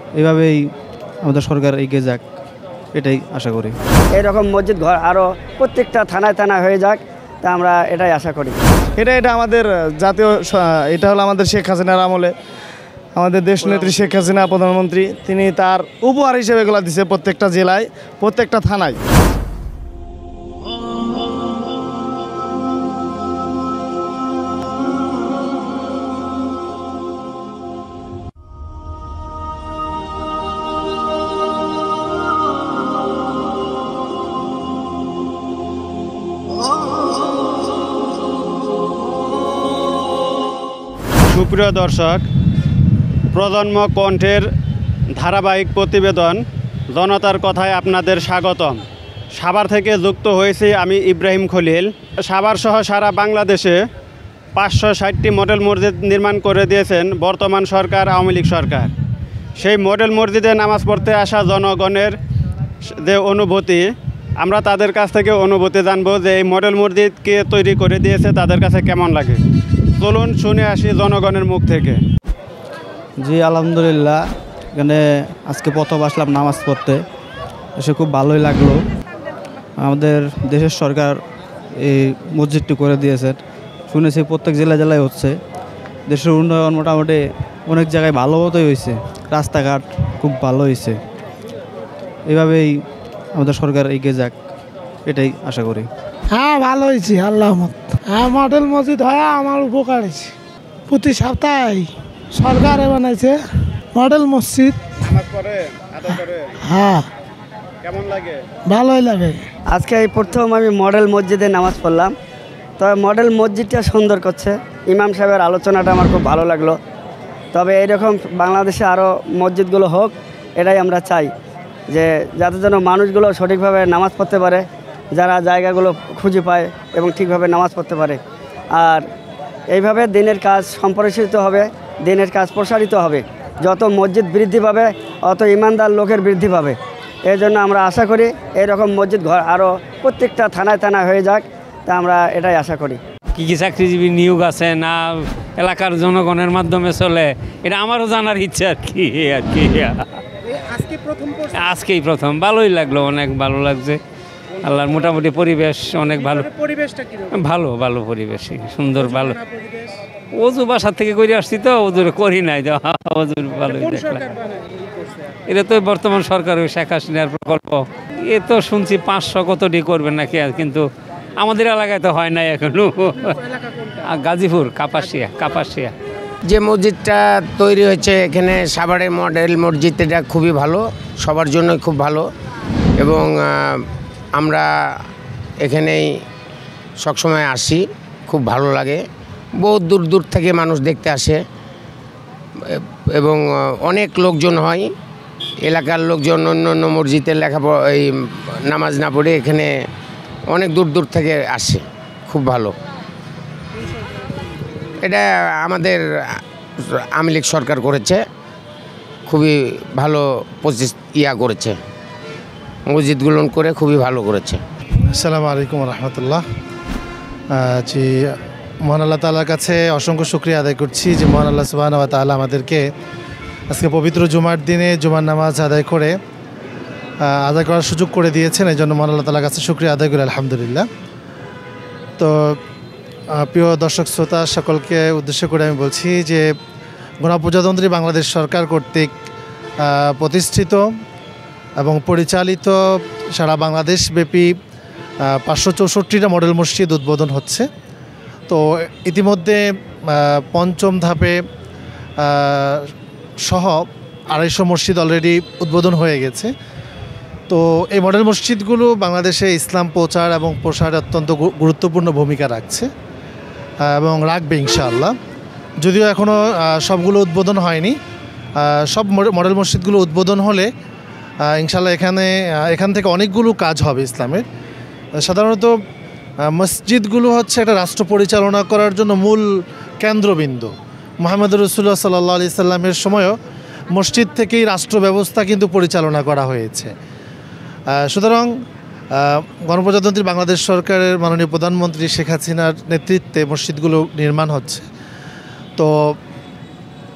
এইভাবেই আমাদের সরকার এগিয়ে যাক, এটাই আশা করি। এরকম মসজিদ ঘর আরও প্রত্যেকটা থানায় থানায় হয়ে যাক, তা আমরা এটাই আশা করি। এটা আমাদের জাতীয়, এটা হলো আমাদের শেখ হাসিনার আমলে আমাদের দেশনেত্রী শেখ হাসিনা প্রধানমন্ত্রী, তিনি তার উপহার হিসেবে এগুলো দিচ্ছে প্রত্যেকটা জেলায়, প্রত্যেকটা থানায়। সুপ্রিয় দর্শক, প্রজন্ম কণ্ঠের ধারাবাহিক প্রতিবেদন জনতার কথায় আপনাদের স্বাগতম। সাভার থেকে যুক্ত হয়েছি আমি ইব্রাহিম খলিল। সাভার সহ সারা বাংলাদেশে 560টি মডেল মসজিদ নির্মাণ করে দিয়েছেন বর্তমান সরকার, আওয়ামী লীগ সরকার। সেই মডেল মসজিদে নামাজ পড়তে আসা জনগণের যে অনুভূতি, আমরা তাদের কাছ থেকে অনুভূতি জানবো যে এই মডেল মসজিদ কে তৈরি করে দিয়েছে, তাদের কাছে কেমন লাগে। চলুন শুনে আসি জনগণের মুখ থেকে। জি আলহামদুলিল্লাহ, এখানে আজকে প্রথম আসলাম নামাজ পড়তে, এসে খুব ভালোই লাগলো। আমাদের দেশের সরকার এই মসজিদটি করে দিয়েছেন, শুনেছি প্রত্যেক জেলায় হচ্ছে। দেশের উন্নয়ন মোটামুটি অনেক জায়গায় ভালো মতোই হয়েছে, রাস্তাঘাট খুব ভালো হয়েছে। এইভাবেই আমাদের সরকার এগিয়ে যাক, এটাই আশা করি। হ্যাঁ, ভালো হয়েছে আল্লাহ মত। হ্যাঁ, মডেল মসজিদ হয় আমার উপকার হয়েছে। প্রতি সপ্তাহে সরকারে বানাইছে মডেল মসজিদ। হ্যাঁ, কেমন লাগে? ভালোই লাগে। আজকে এই প্রথম আমি মডেল মসজিদে নামাজ পড়লাম, তবে মডেল মসজিদটা সুন্দর করছে। ইমাম সাহেবের আলোচনাটা আমার খুব ভালো লাগলো। তবে এইরকম বাংলাদেশে আরও মসজিদগুলো হোক, এটাই আমরা চাই, যে যাতে যেন মানুষগুলো সঠিকভাবে নামাজ পড়তে পারে, যারা জায়গাগুলো খুঁজে পায় এবং ঠিকভাবে নামাজ পড়তে পারে। আর এইভাবে দিনের কাজ সম্প্রসারিত হবে, দিনের কাজ প্রসারিত হবে। যত মসজিদ বৃদ্ধি পাবে, অত ইমানদার লোকের বৃদ্ধি পাবে। এই জন্য আমরা আশা করি এরকম মসজিদ ঘর আরও প্রত্যেকটা থানায় থানায় হয়ে যাক, তা আমরা এটাই আশা করি। কী কী চাকরিজীবী নিয়োগ আছে না এলাকার জনগণের মাধ্যমে চলে, এটা আমারও জানার ইচ্ছা আর কি। আজকেই প্রথম ভালোই লাগলো, অনেক ভালো লাগছে। আল্লাহর মোটামুটি পরিবেশ অনেক ভালো। ভালো ভালো পরিবেশ, সুন্দর ভালো। ওজু বাসার থেকে করে আসছি তো, ওজুরে করি নাই তো, ওজুর ভালোই দেখলাম। এটা তো বর্তমান সরকারের শেখ হাসিনার প্রকল্প। এ তো শুনছি 500 কতটি করবেন নাকি, কিন্তু আমাদের এলাকায় তো হয় নাই এখনো। গাজীপুর কাপাসিয়া। যে মসজিদটা তৈরি হয়েছে এখানে সাভারের মডেল মসজিদ, এটা খুবই ভালো, সবার জন্যই খুব ভালো। এবং আমরা এখানেই সবসময় আসি, খুব ভালো লাগে। বহুত দূর দূর থেকে মানুষ দেখতে আসে এবং অনেক লোকজন হয়। এলাকার লোকজন অন্য অন্য মসজিদে লেখাপড়া এই নামাজ না পড়ে এখানে অনেক দূর দূর থেকে আসে, খুব ভালো। এটা আমাদের আওয়ামী লীগ সরকার করেছে, খুবই ভালো করেছে, মসজিদগুলো করে খুবই ভালো করেছে। আসসালামু আলাইকুম রহমতুল্লাহ। জি, মহান আল্লাহ তাআলার কাছে অসংখ্য শুকরিয়া আদায় করছি যে মহান আল্লাহ সুবহানাহু ওয়া তাআলা আমাদেরকে আজকে পবিত্র জুমার দিনে জুমার নামাজ আদায় করার সুযোগ করে দিয়েছেন। এই জন্য মহান আল্লাহ তাআলার কাছে শুকরিয়া আদায় করি, আলহামদুলিল্লাহ। তো প্রিয় দর্শক শ্রোতা সকলকে উদ্দেশ্য করে আমি বলছি যে গণপ্রজাতন্ত্রী বাংলাদেশ সরকার কর্তৃক প্রতিষ্ঠিত এবং পরিচালিত সারা বাংলাদেশব্যাপী 564টা মডেল মসজিদ উদ্বোধন হচ্ছে। তো ইতিমধ্যে পঞ্চম ধাপে সহ 250 মসজিদ অলরেডি উদ্বোধন হয়ে গেছে। তো এই মডেল মসজিদগুলো বাংলাদেশে ইসলাম প্রচার এবং প্রসারে অত্যন্ত গুরুত্বপূর্ণ ভূমিকা রাখছে এবং রাখবে ইনশাআল্লাহ। যদিও এখনও সবগুলো উদ্বোধন হয়নি, সব মডেল মসজিদগুলো উদ্বোধন হলে ইনশাআল্লাহ এখান থেকে অনেকগুলো কাজ হবে ইসলামের। সাধারণত মসজিদগুলো হচ্ছে একটা রাষ্ট্র পরিচালনা করার জন্য মূল কেন্দ্রবিন্দু। মুহাম্মদ রাসূলুল্লাহ সাল্লাল্লাহু আলাইহি সাল্লামের সময়ও মসজিদ থেকেই রাষ্ট্র ব্যবস্থা কিন্তু পরিচালনা করা হয়েছে। সুতরাং গণপ্রজাতন্ত্রী বাংলাদেশ সরকারের মাননীয় প্রধানমন্ত্রী শেখ হাসিনার নেতৃত্বে মসজিদগুলো নির্মাণ হচ্ছে। তো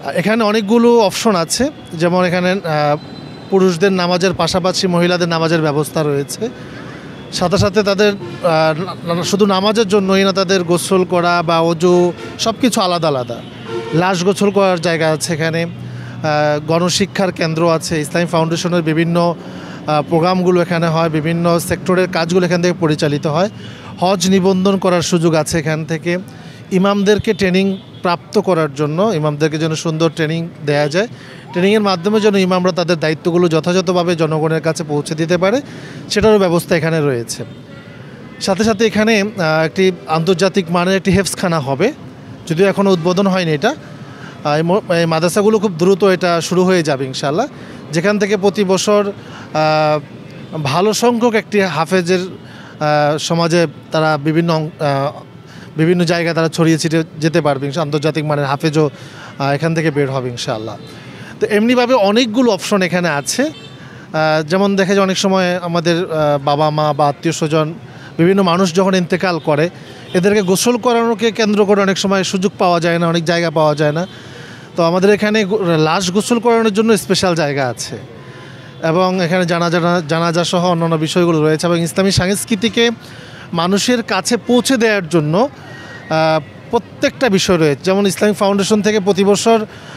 এখানে অনেকগুলো অপশন আছে, যেমন এখানে পুরুষদের নামাজের পাশাপাশি মহিলাদের নামাজের ব্যবস্থা রয়েছে। সাথে সাথে তাদের শুধু নামাজের জন্যই না, তাদের গোসল করা বা অজু সব কিছু আলাদা আলাদা। লাশ গোসল করার জায়গা আছে এখানে, গণশিক্ষার কেন্দ্র আছে, ইসলামিক ফাউন্ডেশনের বিভিন্ন প্রোগ্রামগুলো এখানে হয়, বিভিন্ন সেক্টরের কাজগুলো এখান থেকে পরিচালিত হয়। হজ নিবন্ধন করার সুযোগ আছে এখান থেকে। ইমামদেরকে ট্রেনিং প্রাপ্ত করার জন্য ইমামদেরকে যেন সুন্দর ট্রেনিং দেওয়া যায়, ট্রেনিংয়ের মাধ্যমে যেন ইমামরা তাদের দায়িত্বগুলো যথাযথভাবে জনগণের কাছে পৌঁছে দিতে পারে, সেটারও ব্যবস্থা এখানে রয়েছে। সাথে সাথে এখানে একটি আন্তর্জাতিক মানের একটি হেফজখানা হবে, যদিও এখনও উদ্বোধন হয়নি এটা। এই মাদ্রাসাগুলো খুব দ্রুত এটা শুরু হয়ে যাবে ইনশাআল্লাহ, যেখান থেকে প্রতি বছর ভালো সংখ্যক একটি হাফেজের সমাজে তারা বিভিন্ন জায়গায় তারা ছড়িয়ে ছিটিয়ে যেতে পারবে। আন্তর্জাতিক মানের হাফেজও এখান থেকে বের হবে ইনশাআল্লাহ। তো এমনিভাবে অনেকগুলো অপশন এখানে আছে। যেমন দেখা যায় অনেক সময় আমাদের বাবা মা বা আত্মীয় স্বজন বিভিন্ন মানুষ যখন ইন্তেকাল করে, এদেরকে গোসল করানোকে কেন্দ্র করে অনেক সময় সুযোগ পাওয়া যায় না, অনেক জায়গা পাওয়া যায় না। তো আমাদের এখানে লাশ গোসল করানোর জন্য স্পেশাল জায়গা আছে, এবং এখানে জানাজা সহ অন্যান্য বিষয়গুলো রয়েছে। এবং ইসলামী সংস্কৃতিকে মানুষের কাছে পৌঁছে দেওয়ার জন্য প্রত্যেকটা বিষয় রয়েছে। যেমন ইসলামিক ফাউন্ডেশন থেকে প্রতি বছর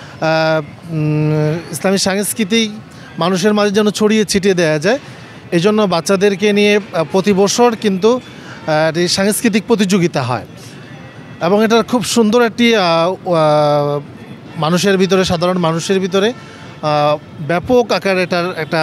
ইসলামী সংস্কৃতি মানুষের মাঝে যেন ছড়িয়ে ছিটিয়ে দেওয়া যায়, এই জন্য বাচ্চাদেরকে নিয়ে প্রতি বছর কিন্তু সাংস্কৃতিক প্রতিযোগিতা হয়, এবং এটার খুব সুন্দর একটি মানুষের ভিতরে, সাধারণ মানুষের ভিতরে ব্যাপক আকারে এটার একটা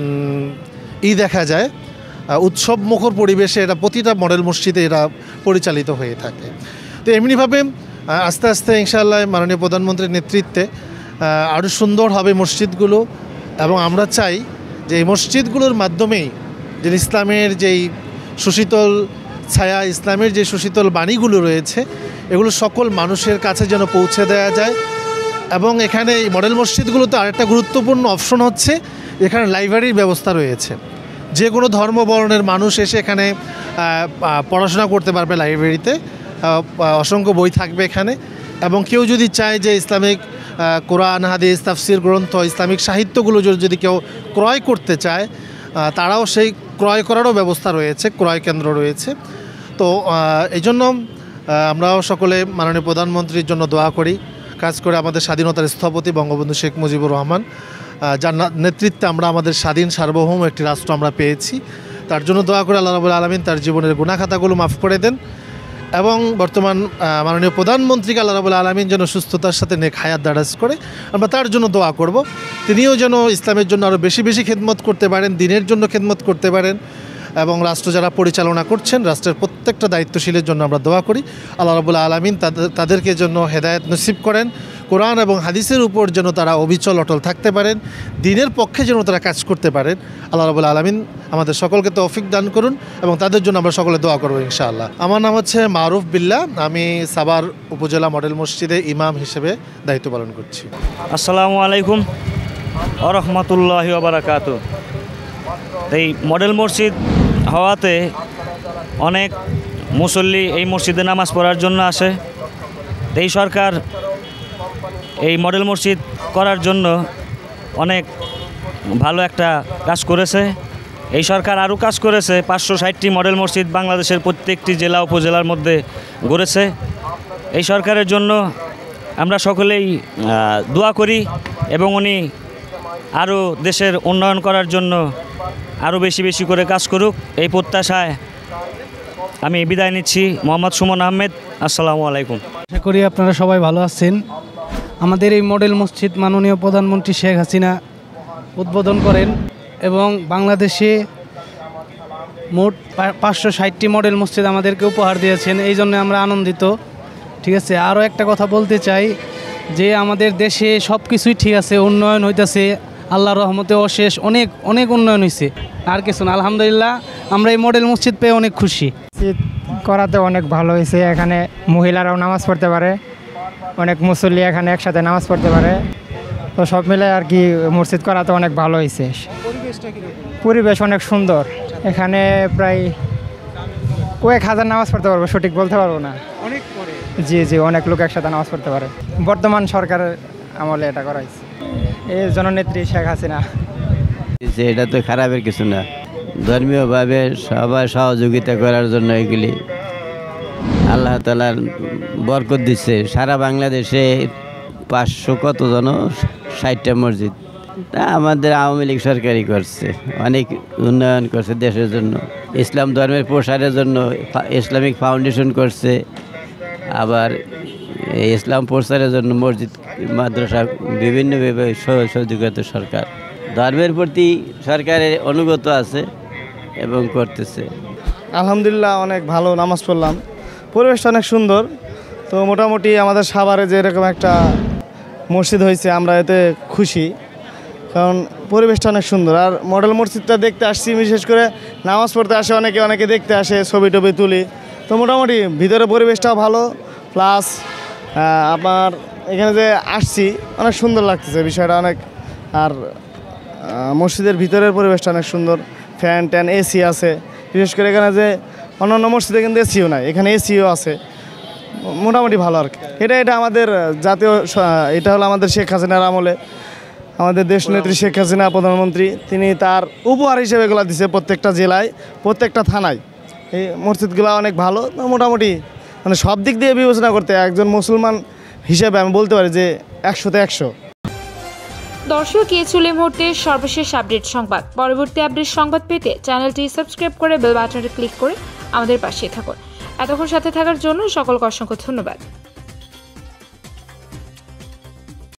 দেখা যায়। উৎসব মুখর পরিবেশে এটা প্রতিটা মডেল মসজিদে এটা পরিচালিত হয়ে থাকে। তো এমনিভাবে আস্তে আস্তে ইনশাআল্লাহ মাননীয় প্রধানমন্ত্রীর নেতৃত্বে আরও সুন্দর হবে মসজিদগুলো, এবং আমরা চাই যে এই মসজিদগুলোর মাধ্যমেই যে ইসলামের যেই সুশীতল ছায়া, ইসলামের যে সুশীতল বাণীগুলো রয়েছে, এগুলো সকল মানুষের কাছে যেন পৌঁছে দেওয়া যায়। এবং এখানে এই মডেল মসজিদগুলোতে আরেকটা গুরুত্বপূর্ণ অপশন হচ্ছে, এখানে লাইব্রেরির ব্যবস্থা রয়েছে। যে কোনো ধর্ম বর্ণের মানুষ এসে এখানে পড়াশোনা করতে পারবে লাইব্রেরিতে, অসংখ্য বই থাকবে এখানে। এবং কেউ যদি চায় যে ইসলামিক কোরআন, হাদিস, তাফসির গ্রন্থ, ইসলামিক সাহিত্যগুলো যদি কেউ ক্রয় করতে চায়, তারাও সেই ক্রয় করারও ব্যবস্থা রয়েছে, ক্রয় কেন্দ্র রয়েছে। তো এই জন্য আমরাও সকলে মাননীয় প্রধানমন্ত্রীর জন্য দোয়া করি, কাজ করে আমাদের স্বাধীনতার স্থপতি বঙ্গবন্ধু শেখ মুজিবুর রহমান, যার নেতৃত্বে আমরা আমাদের স্বাধীন সার্বভৌম একটি রাষ্ট্র আমরা পেয়েছি। তার জন্য দোয়া করে আল্লাহ রাব্বুল আলামিন তার জীবনের গুনাহখাতাগুলো মাফ করে দেন, এবং বর্তমান মাননীয় প্রধানমন্ত্রীকে আল্লাহ রাব্বুল আলামিন যেন সুস্থতার সাথে নেক হায়াত দারাজ করে। আমরা তার জন্য দোয়া করব, তিনিও যেন ইসলামের জন্য আরও বেশি বেশি খেদমত করতে পারেন, দিনের জন্য খেদমত করতে পারেন, এবং রাষ্ট্র যারা পরিচালনা করছেন, রাষ্ট্রের প্রত্যেকটা দায়িত্বশীলের জন্য আমরা দোয়া করি। আল্লাহ রাব্বুল আলামিন তাদেরকে জন্য হেদায়েত নসিব করেন, কোরআন এবং হাদিসের উপর যেন তারা অবিচল অটল থাকতে পারেন, দিনের পক্ষে যেন তারা কাজ করতে পারেন। আল্লাহ রাব্বুল আলামিন আমাদের সকলকে তৌফিক দান করুন, এবং তাদের জন্য আমরা সকলে দোয়া করবো ইনশাআল্লাহ। আমার নাম হচ্ছে মারুফ বিল্লাহ, আমি সাভার উপজেলা মডেল মসজিদে ইমাম হিসেবে দায়িত্ব পালন করছি। আসসালামু আলাইকুম ওয়া রাহমাতুল্লাহি ওয়া বারাকাতুহু। এই মডেল মসজিদ হওয়াতে অনেক মুসল্লি এই মসজিদে নামাজ পড়ার জন্য আসে। এই সরকার এই মডেল মসজিদ করার জন্য অনেক ভালো একটা কাজ করেছে। এই সরকার আরও কাজ করেছে, 560টি মডেল মসজিদ বাংলাদেশের প্রত্যেকটি জেলা উপজেলার মধ্যে গড়েছে। এই সরকারের জন্য আমরা সকলেই দোয়া করি, এবং উনি আরও দেশের উন্নয়ন করার জন্য আরও বেশি বেশি করে কাজ করুক, এই প্রত্যাশায় আমি বিদায় নিচ্ছি। মোহাম্মদ সুমন আহমেদ, আসসালামু আলাইকুম। আশা করি আপনারা সবাই ভালো আছেন। আমাদের এই মডেল মসজিদ মাননীয় প্রধানমন্ত্রী শেখ হাসিনা উদ্বোধন করেন, এবং বাংলাদেশে মোট 560টি মডেল মসজিদ আমাদেরকে উপহার দিয়েছেন, এই জন্য আমরা আনন্দিত। ঠিক আছে, আরও একটা কথা বলতে চাই যে আমাদের দেশে সব কিছুই ঠিক আছে, উন্নয়ন হইতেছে, আল্লাহর রহমতে অশেষ অনেক অনেক উন্নয়ন হয়েছে। আর কিছু না, আলহামদুলিল্লাহ আমরা এই মডেল মসজিদ পেয়ে অনেক খুশি। মসজিদ করাতে অনেক ভালো হয়েছে, এখানে মহিলারাও নামাজ পড়তে পারে, অনেক মুসল্লি এখানে একসাথে নামাজ পড়তে পারে। তো সব মিলে আর কি মসজিদ করাতে অনেক ভালো হয়েছে। পরিবেশ অনেক সুন্দর, এখানে প্রায় কয়েক হাজার নামাজ পড়তে পারবো, সঠিক বলতে পারবো না। জি জি, অনেক লোক একসাথে নামাজ পড়তে পারে। বর্তমান সরকার আমলে এটা করা হয়েছে। এই জননেত্রী শেখ হাসিনা। এটা তো খারাপের কিছু না, ধর্মীয়ভাবে সবাই সহযোগিতা করার জন্য এগুলি আল্লাহ তাআলার বরকত দিচ্ছে। সারা বাংলাদেশে 500 কত জন 60টা মসজিদ, তা আমাদের আওয়ামী লীগ সরকারই করছে, অনেক উন্নয়ন করছে দেশের জন্য। ইসলাম ধর্মের প্রসারের জন্য ইসলামিক ফাউন্ডেশন করছে, আবার ইসলাম প্রচারের জন্য মসজিদ মাদ্রাসা বিভিন্নভাবে সহযোগিতা সরকার ধর্মের প্রতি সরকারের অনুগত আছে এবং করতেছে। আলহামদুলিল্লাহ অনেক ভালো নামাজ পড়লাম, পরিবেশটা অনেক সুন্দর। তো মোটামুটি আমাদের সাভারে যে এরকম একটা মসজিদ হয়েছে আমরা এতে খুশি, কারণ পরিবেশটা অনেক সুন্দর। আর মডেল মসজিদটা দেখতে আসছি, বিশেষ করে নামাজ পড়তে আসে অনেকে দেখতে আসে, ছবি টবি তুলি। তো মোটামুটি ভিতরে পরিবেশটাও ভালো, প্লাস আপনার এখানে যে আসছি অনেক সুন্দর লাগতেছে বিষয়টা অনেক। আর মসজিদের ভিতরের পরিবেশটা অনেক সুন্দর, ফ্যান ট্যান এসি আছে। বিশেষ করে এখানে যে অন্যান্য মসজিদে কিন্তু এসিও নাই, এখানে এসিও আছে, মোটামুটি ভালো আর কি। এটা আমাদের জাতীয়, এটা হলো আমাদের শেখ হাসিনার আমলে আমাদের দেশনেত্রী শেখ হাসিনা প্রধানমন্ত্রী, তিনি তার উপহার হিসেবে এগুলো দিচ্ছে প্রত্যেকটা জেলায়, প্রত্যেকটা থানায়। এই মসজিদগুলো অনেক ভালো, মোটামুটি মানে সব দিক দিয়ে বিবেচনা করতে একজন মুসলমান হিসেবে আমি বলতে পারি যে 100-তে 100। দর্শক, এই ছিল এই মুহূর্তে সর্বশেষ আপডেট সংবাদ। পরবর্তী আপডেট সংবাদ পেতে চ্যানেলটি সাবস্ক্রাইব করে বেল বাটনটি ক্লিক করে আমাদের পাশে থাকুন। এতক্ষণ সাথে থাকার জন্য সকলকে অসংখ্য ধন্যবাদ।